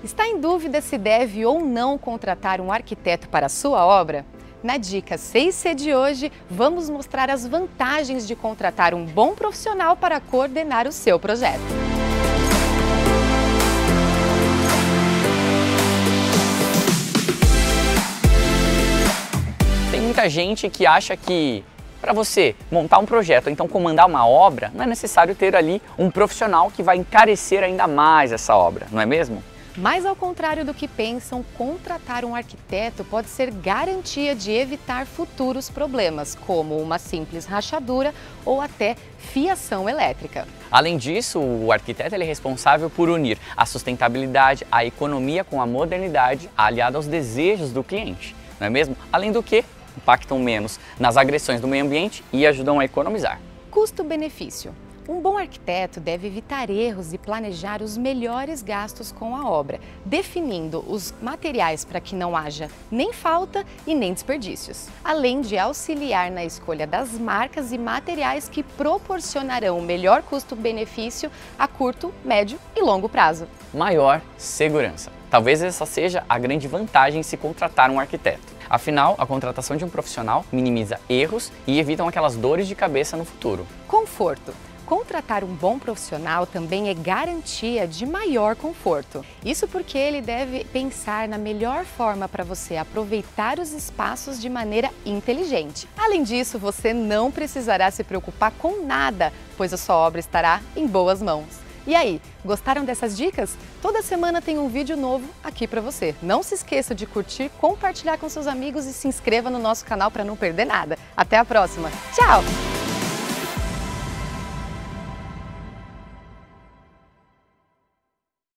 Está em dúvida se deve ou não contratar um arquiteto para a sua obra? Na dica 6C de hoje, vamos mostrar as vantagens de contratar um bom profissional para coordenar o seu projeto. Tem muita gente que acha que para você montar um projeto ou então comandar uma obra, não é necessário ter ali um profissional que vai encarecer ainda mais essa obra, não é mesmo? Mas ao contrário do que pensam, contratar um arquiteto pode ser garantia de evitar futuros problemas, como uma simples rachadura ou até fiação elétrica. Além disso, o arquiteto é responsável por unir a sustentabilidade, a economia com a modernidade, aliada aos desejos do cliente, não é mesmo? Além do que, impactam menos nas agressões do meio ambiente e ajudam a economizar. Custo-benefício. Um bom arquiteto deve evitar erros e planejar os melhores gastos com a obra, definindo os materiais para que não haja nem falta e nem desperdícios, além de auxiliar na escolha das marcas e materiais que proporcionarão o melhor custo-benefício a curto, médio e longo prazo. Maior segurança. Talvez essa seja a grande vantagem em se contratar um arquiteto. Afinal, a contratação de um profissional minimiza erros e evitam aquelas dores de cabeça no futuro. Conforto. Contratar um bom profissional também é garantia de maior conforto. Isso porque ele deve pensar na melhor forma para você aproveitar os espaços de maneira inteligente. Além disso, você não precisará se preocupar com nada, pois a sua obra estará em boas mãos. E aí, gostaram dessas dicas? Toda semana tem um vídeo novo aqui para você. Não se esqueça de curtir, compartilhar com seus amigos e se inscreva no nosso canal para não perder nada. Até a próxima. Tchau!